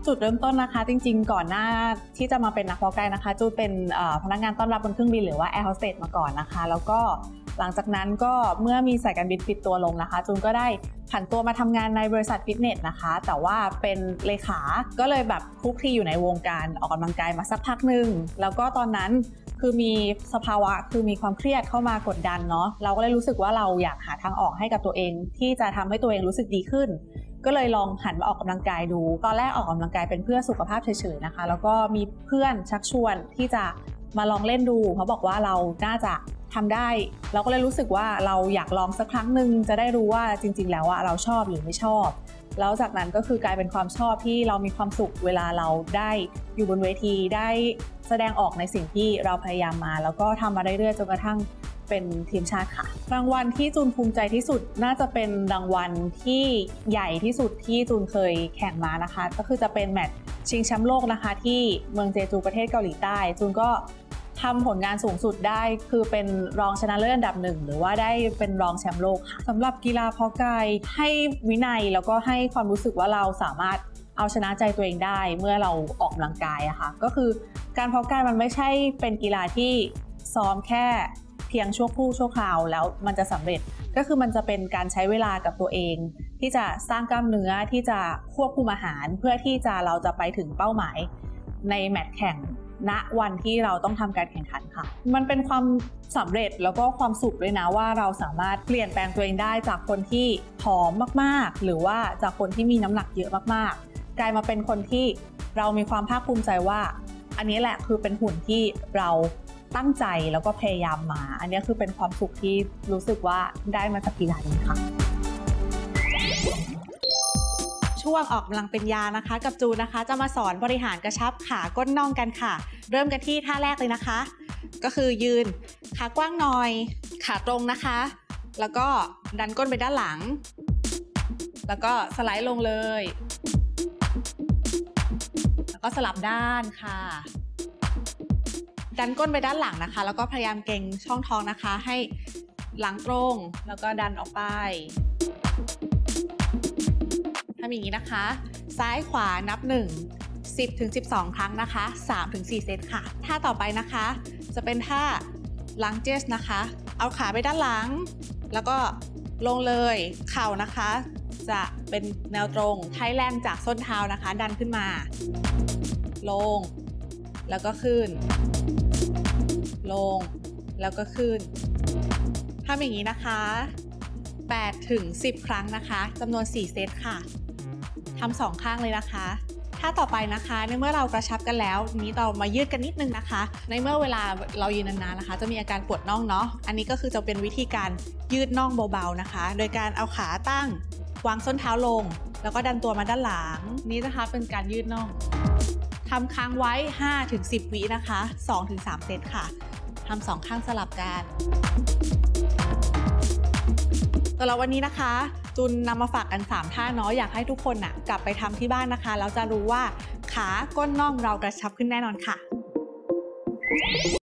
จุดเริ่มต้นนะคะจริงๆก่อนหน้าที่จะมาเป็นนักเพาะกายนะคะจูนเป็นพนักงานต้อนรับบนเครื่องบินหรือว่าแอร์โฮสเตสมาก่อนนะคะแล้วก็หลังจากนั้นก็เมื่อมีสายการบินปิดตัวลงนะคะจูนก็ได้ผันตัวมาทำงานในบริษัทฟิตเนสนะคะแต่ว่าเป็นเลขาก็เลยแบบคลุกคลีอยู่ในวงการออกกำลังกายมาสักพักหนึ่งแล้วก็ตอนนั้นคือมีสภาวะคือมีความเครียดเข้ามากดดันเนาะเราก็เลยรู้สึกว่าเราอยากหาทางออกให้กับตัวเองที่จะทำให้ตัวเองรู้สึกดีขึ้นก็เลยลองหันมาออกกำลังกายดูตอนแรกออกกำลังกายเป็นเพื่อสุขภาพเฉยๆนะคะแล้วก็มีเพื่อนชักชวนที่จะมาลองเล่นดูเพราะบอกว่าเราน่าจะทำได้เราก็เลยรู้สึกว่าเราอยากลองสักครั้งหนึ่งจะได้รู้ว่าจริงๆแล้วเราชอบหรือไม่ชอบแล้วจากนั้นก็คือกลายเป็นความชอบที่เรามีความสุขเวลาเราได้อยู่บนเวทีได้แสดงออกในสิ่งที่เราพยายามมาแล้วก็ทำมาเรื่อยๆจนกระทั่งเป็นทีมชาติค่ะรางวัลที่จูนภูมิใจที่สุดน่าจะเป็นรางวัลที่ใหญ่ที่สุดที่จูนเคยแข่งมานะคะก็คือจะเป็นแมตช์ชิงแชมป์โลกนะคะที่เมืองเจจูประเทศเกาหลีใต้จูนก็ทำผลงานสูงสุดได้คือเป็นรองชนะเลิศอันดับ1หรือว่าได้เป็นรองแชมป์โลกค่ะสำหรับกีฬาเพาะกายให้วินัยแล้วก็ให้ความรู้สึกว่าเราสามารถเอาชนะใจตัวเองได้เมื่อเราออกกำลังกายอะค่ะก็คือการเพาะกายมันไม่ใช่เป็นกีฬาที่ซ้อมแค่เพียงชั่วครู่ชั่วคราวแล้วมันจะสำเร็จก็คือมันจะเป็นการใช้เวลากับตัวเองที่จะสร้างกล้ามเนื้อที่จะควบคุมอาหารเพื่อที่เราจะไปถึงเป้าหมายในแมตช์แข่งณวันที่เราต้องทำการแข่งขันค่ะมันเป็นความสำเร็จแล้วก็ความสุขด้วยนะว่าเราสามารถเปลี่ยนแปลงตัวเองได้จากคนที่ผอมมากๆหรือว่าจากคนที่มีน้ำหนักเยอะมากๆกลายมาเป็นคนที่เรามีความภาคภูมิใจว่าอันนี้แหละคือเป็นหุ่นที่เราตั้งใจแล้วก็พยายามมาอันนี้คือเป็นความสุขที่รู้สึกว่าได้มาจากกีฬานี้ค่ะช่วงออกกำลังเป็นยานะคะกับจูนนะคะจะมาสอนบริหารกระชับขาก้นน่องกันค่ะเริ่มกันที่ท่าแรกเลยนะคะก็คือยืนขากว้างหน่อยขาตรงนะคะแล้วก็ดันก้นไปด้านหลังแล้วก็สไลด์ลงเลยแล้วก็สลับด้านค่ะดันก้นไปด้านหลังนะคะแล้วก็พยายามเกร็งช่องท้องนะคะให้หลังตรงแล้วก็ดันออกไปทำอย่างนี้นะคะซ้ายขวานับ1 10-12 ครั้งนะคะ 3-4 เซตค่ะท่าต่อไปนะคะจะเป็นท่าลังเจสนะคะเอาขาไปด้านหลังแล้วก็ลงเลยเข่านะคะจะเป็นแนวตรงใช้แรงจากส้นเท้านะคะดันขึ้นมาลงแล้วก็ขึ้นลงแล้วก็ขึ้นทำอย่างนี้นะคะ8-10 ครั้งนะคะจำนวน4เซตค่ะทำ2ข้างเลยนะคะถ้าต่อไปนะคะในเมื่อเรากระชับกันแล้วนี้เรามายืดกันนิดนึงนะคะในเมื่อเวลาเรายืนนานๆนะคะจะมีอาการปวดน่องเนาะอันนี้ก็คือจะเป็นวิธีการยืดน่องเบาๆนะคะโดยการเอาขาตั้งวางส้นเท้าลงแล้วก็ดันตัวมาด้านหลังนี้นะคะเป็นการยืดน่องทำค้างไว้ 5-10 วินะคะ 2-3 เซตค่ะทำ2ข้างสลับกันสำหรับวันนี้นะคะจูนนำมาฝากกัน3ท่าเนาะอยากให้ทุกคนกลับไปทำที่บ้านนะคะแล้วจะรู้ว่าขาก้นน่องเรากระชับขึ้นแน่นอนค่ะ